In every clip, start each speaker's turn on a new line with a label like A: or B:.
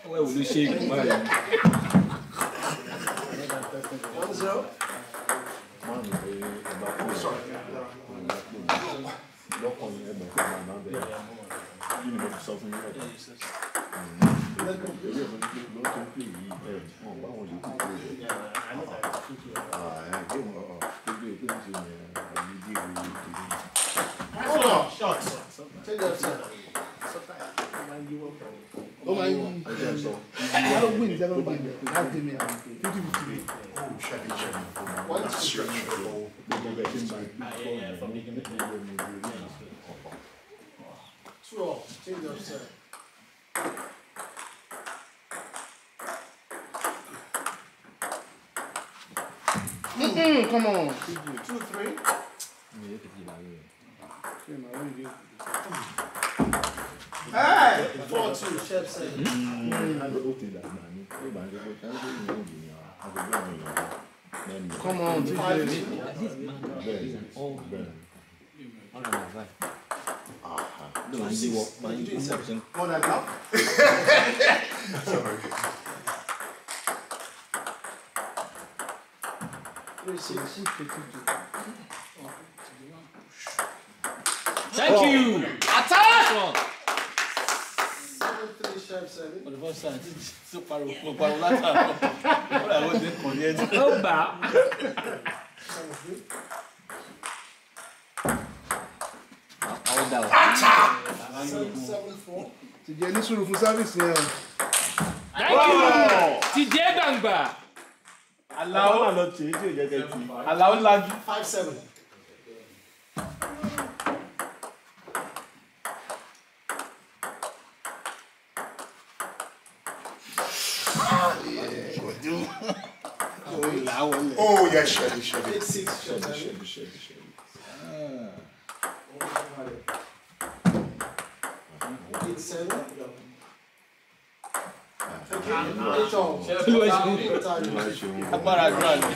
A: Where will you shake?
B: 1-0. Sorry. Hold on. Shots. Take that shot. Oh my God. I don't win. That's me. 50-50. Oh, Chevy. One stretch. Two. Change up set. Come on. 2-3. Hey! 4-2, Chef said. Come on, TJ. More than enough? Sorry. 3-6.
A: Thank you. Attack!
B: 7-3, Chef said.
A: For the first time, this is super. What I was in for yet. Oh, bad.
B: 7-4. TJ ní sùúrù fún service yẹn.
A: Thank you. TJ Gbangba.
C: Allow lọ tí tí ò jẹ́ kẹ́ tí. Allow lajú.
B: 5-7. Oh, yeah, Chevy. 8-6, Chevy. 8-7.
A: Agbára àdúrà ni.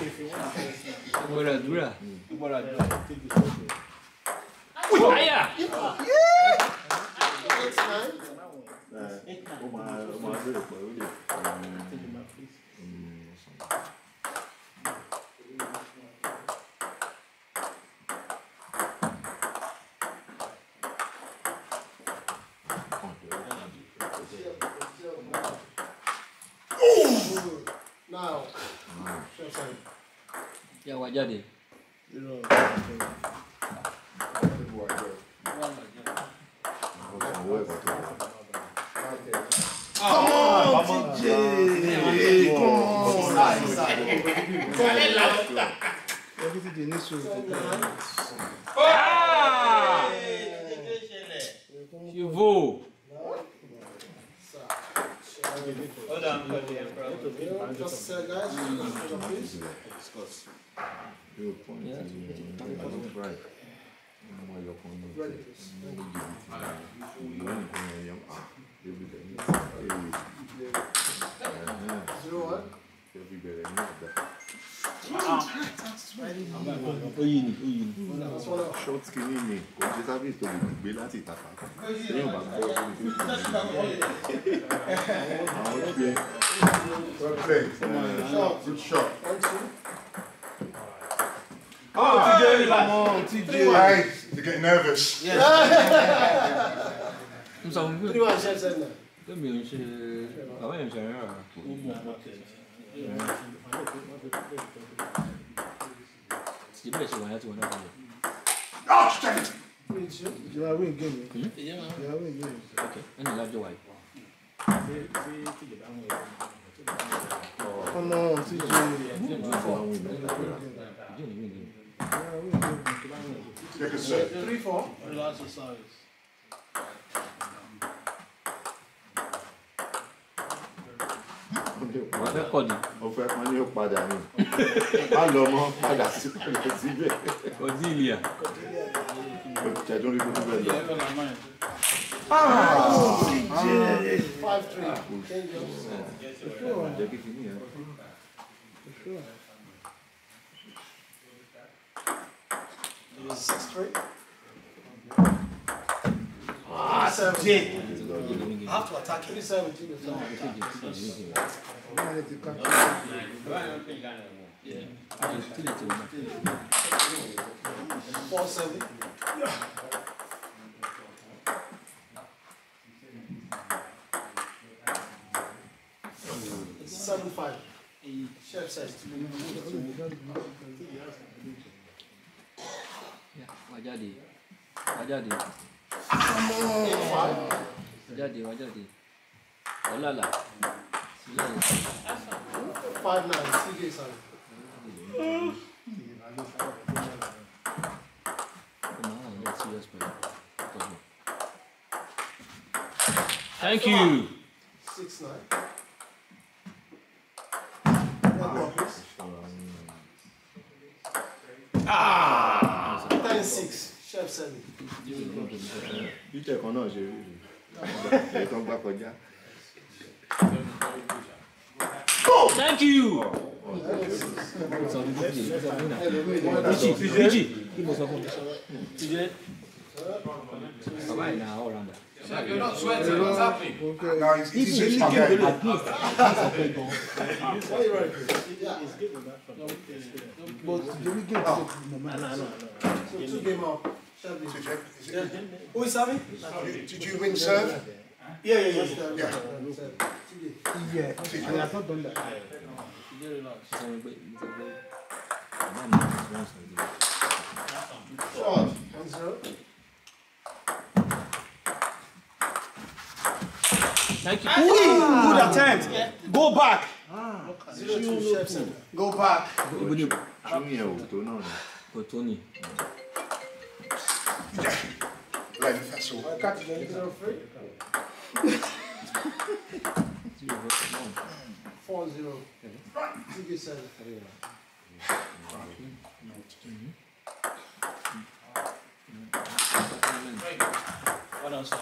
A: Fire!
B: 8-9. Now.
A: Ya wà jáde.
B: Come on, TJ.
A: Chivo.
C: Hold on,
B: Just guys, please.
D: Short skinny ni kò ṣe service tó lè gbé láti ìtàkà èèyàn bá gbọ́ àwọn gbé
B: Well played. Good shot. 1-2.
C: Oh, TJ, come on, TJ.
B: Hey, you're getting nervous.
A: Yes.
B: 3-1, Chef said that. Oh, damn it! You are winning game. You are winning game.
A: Okay, and you love your wife.
B: Come on, TJ. Take a set. 3-4.
C: Relax yourselves.
D: ọ̀fẹ́ kan ní ó padà ní má lọ mọ́ padà síbẹ̀
A: Cordelia.
D: Tẹ̀dún rí gbogbo ẹ̀ lọ.
B: 6-3.
A: 7.
E: I have to attack him.
B: 3-7.
E: 4-7. It's 7-5. Chef says.
F: Wajadi. Olala.
E: 5-9. CJ sorry.
F: Thank you.
E: 6-9. 10-6. Chef 7.
D: Títẹ̀ kan náà ṣe rí èyí tó ń gbá kọjá.
F: Thank you.
A: You're not sweating. What's happening?
G: No, he's just my guy.
B: But the weekend
E: So 2 game up. Who is serving?
G: Did you win serve?
E: Yeah.
B: yeah, I have not done that.
E: Short. 1-0.
F: Thank you.
C: Good attempt. Go back.
E: 0-2. Chef 7. Go back.
D: Ṣé yẹn ò tó náà ni?
F: Kotoni.
G: Like, that's all.
E: 0-3. 4-0. CJ 7.
A: What else?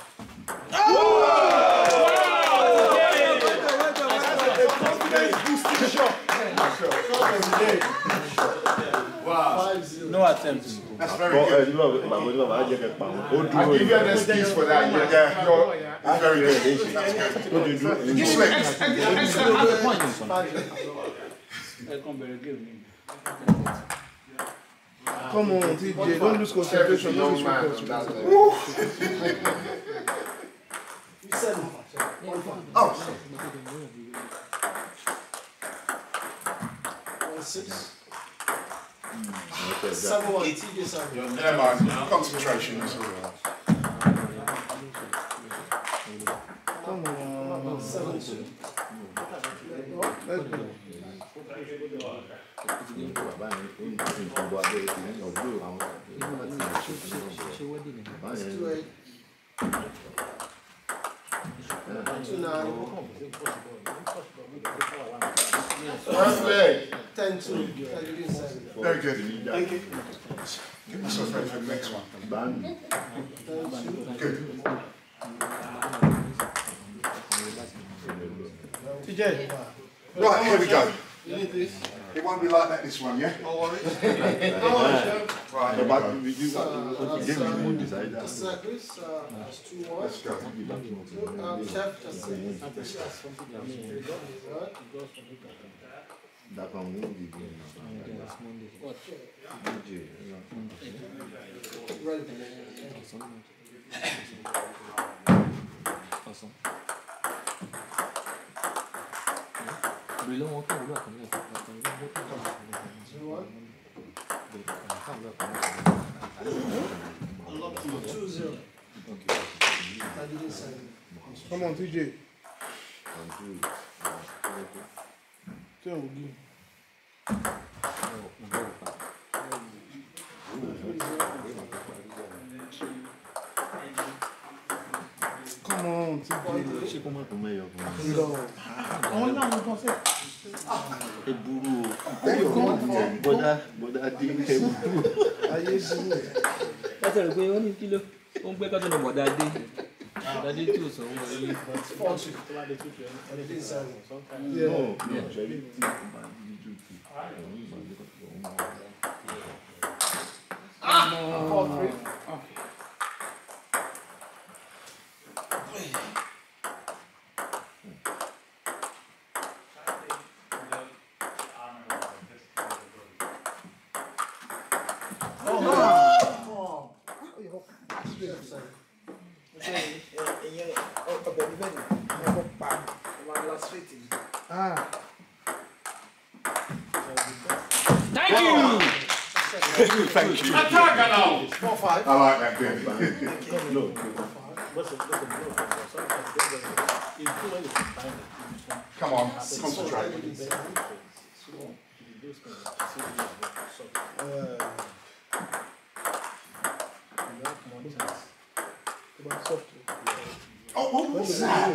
A: Wow.
E: 5-0.
A: No attempts.
G: That's very good. I'll give you an excuse for that. Yeah, you're very good. That's good. You slick.
B: Come on, TJ, don't lose concentration. Don't lose focus.
E: You said 1-5.
G: Oh,
E: 1-6. 7-1. TJ 7.
G: never mind. Concentration. That's all right.
B: Come on.
E: 7-2.
B: Let's go.
D: Bàbá yẹn ó ń tún nǹkan bọ́ abẹ́ ìpínlẹ̀ ọ̀gbọ́n àwọn
E: Let's do it. 2-9.
G: Perfect.
E: 10-2.
G: Very good. Thank you. Get myself ready for the next one. Good.
E: TJ.
G: Right, here we go.
E: You need this.
G: It won't be like that this one, yeah?
E: No worries.
G: Right,
E: Circus, that's 2-1.
G: let's go.
E: Chef, just
D: D'accord, nous,
E: ready.
B: Come on, TJ. Tell me. Come on, TJ.
D: ṣé kó má tó mẹ́yọ̀ fún mi.
B: No. Àwọn náà ló kàn sẹ́.
D: Ẹ burú o. Bọ́dá dé ẹ burú.
B: Ayé burú.
F: Láti rẹ̀ pé ó ní kí ló ó ń gbé kọ́tọ́ ní bọ̀dá dé. Bọ̀dá dé tí ò sọ wọ́n rí.
B: Yeah.
D: No, ṣe rí tí o bá ní jù tí òun ìgbà ní kọ́tọ́ òun máa wà.
F: Thank you.
G: Thank you.
A: Attack now.
E: 4-5.
G: I like that, baby.
D: No.
G: Come on, concentrate. Oh, what was that?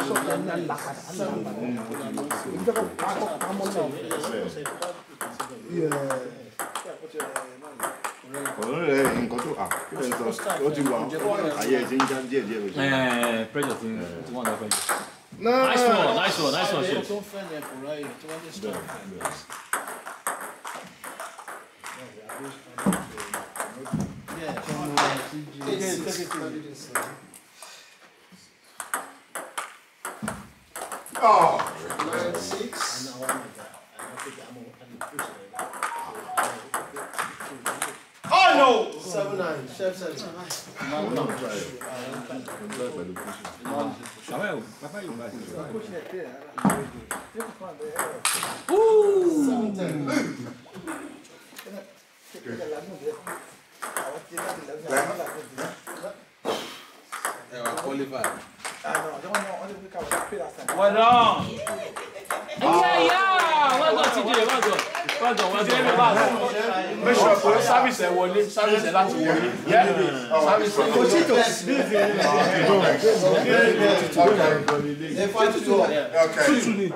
D: Nǹkan tó kí lè sọ ó ti wà ayé ẹ̀jẹ̀ ń já díẹ̀ díẹ̀ lójú.
F: Pressure thing. It's one of pressure. Nice one, chef.
G: Oh,
E: 9-6.
A: Oh no!
E: 7-9. Chef 7.
F: Papa, you back.
E: 7-10.
A: Qualified.
C: Well done.
F: Yeah. Well done, TJ. Well done.
C: Make sure for service ẹ wọlé, service ẹ láti wọlé. Yeah. Service ẹ wọlé.
G: okay.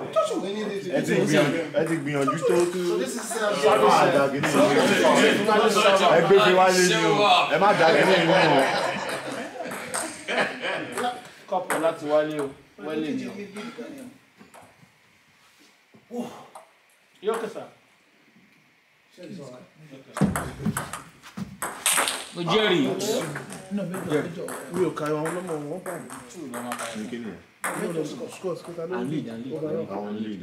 D: Ẹ ti gbìyànjú tó tú.
E: So this is
D: Ẹgbẹ́ fi wá lé ní o. Ẹ má dàgé ní inú o.
C: Kọ́pù láti wálé o. Wálé ni o. Yóò kẹsà.
F: No, Jerry.
B: Mi ò ka àwọn ọlọ́mọ wọn pa mí.
D: Ní kí ni ẹ̀?
B: Scores kíta ló ń
F: And lead.
D: Àwọn lead.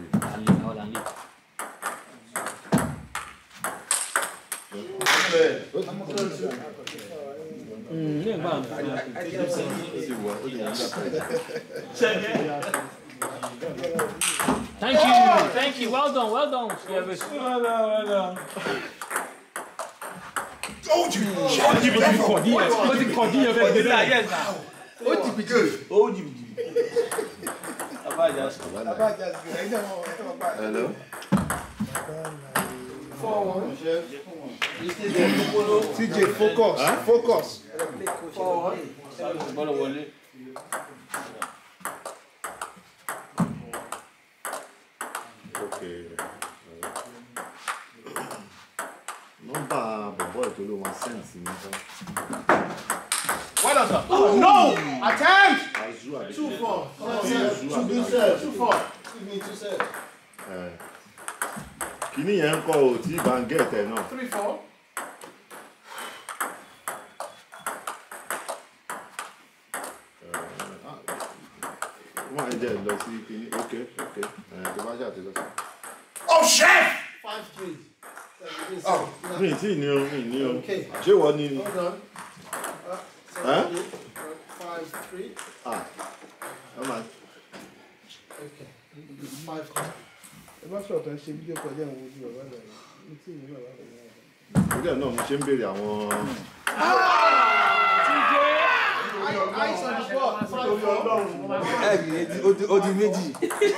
F: Thank you. Well done.
C: Well done.
G: Told you.
D: Hello?
E: 4-1.
B: TJ, focus.
E: 4-1.
D: Okay. Nọ́mbà bọ̀bọ̀ ètò ló wọn sẹ́ǹsì mi tán.
C: Well done, sir. Oh no! Attempt!
D: Azu àbí
E: 2-4.
D: Azu
E: 2-4. Give me 2 sets.
D: Kìíní yẹn ń kọ́ ò tí bá ń gẹ̀ẹ́tẹ̀ náà.
E: 3-4.
D: Wọ́n á jẹ́ lọ sí kìíní. Okay. Tó bá ṣàtì lọ sí.
G: Oh, chef!
E: 5-3.
G: Oh.
D: Mi tí ní o.
E: Okay.
D: Ṣé wọ́n ní ni?
E: Hold on. 5-3.
D: Ọmọ
E: Okay. 5-3.
B: Ẹ bá sọ̀tọ̀ ẹ ṣe fídíò pẹ̀lú àwọn ojú bàbá rẹ̀. Ní tí ìlú bàbá rẹ̀ náà.
D: ìdílé náà mo ṣe ń béèrè àwọn.
E: Eyes on the ball. 5-4.
B: Ó di méjì.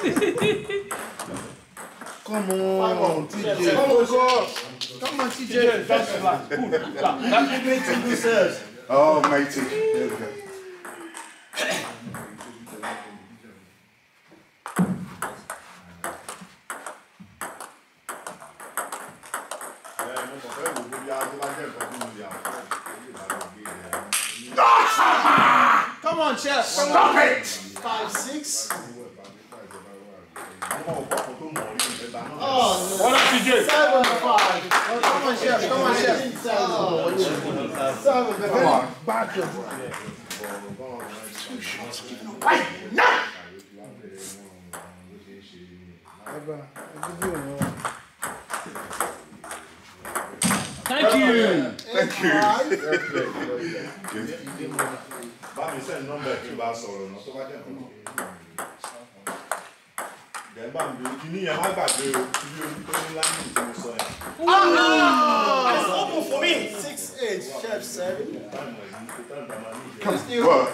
B: Come on, TJ. Come on, TJ.
G: Oh, matey. There we go.
E: Come on, chef.
G: Stop it!
E: 5-6. Oh,
C: What up, TJ?
E: 7-5. Come on, chef. 7.
G: Come on.
B: Back.
F: Thank you.
G: Thank you.
D: Bá mi send number tí bá sọ̀rọ̀ náà tó bá jẹ́ nǹkan. Then bá mi kíní yẹn má gbàgbé o, ibi orí tó ní láńdì tí mo sọ yẹn.
E: It's open for me. 6-8, chef 7.
G: Come on.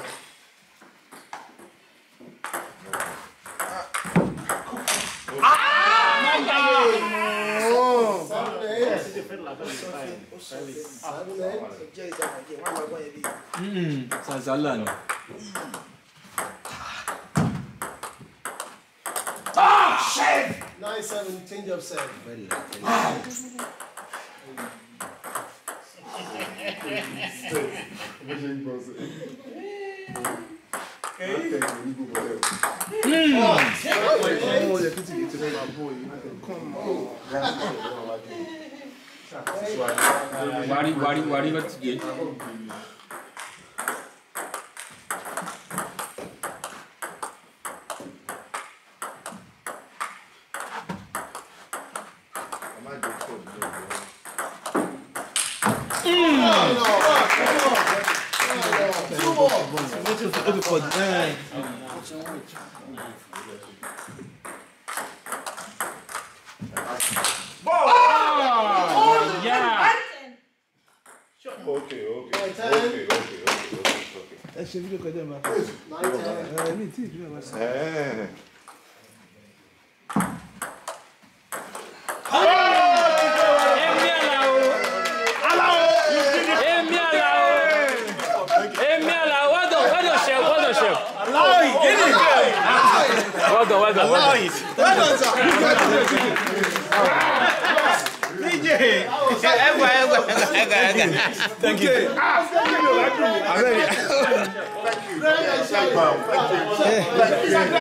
F: Sanzalan.
E: 9-7, change of 7.
F: Wari what's good?
D: Okay.
B: Ẹ ṣe fídíò kọjá ma.
E: 9-10.
B: Mi tí ìdúró wa sí.
F: Well done, sir. Thank you.
G: Thank you.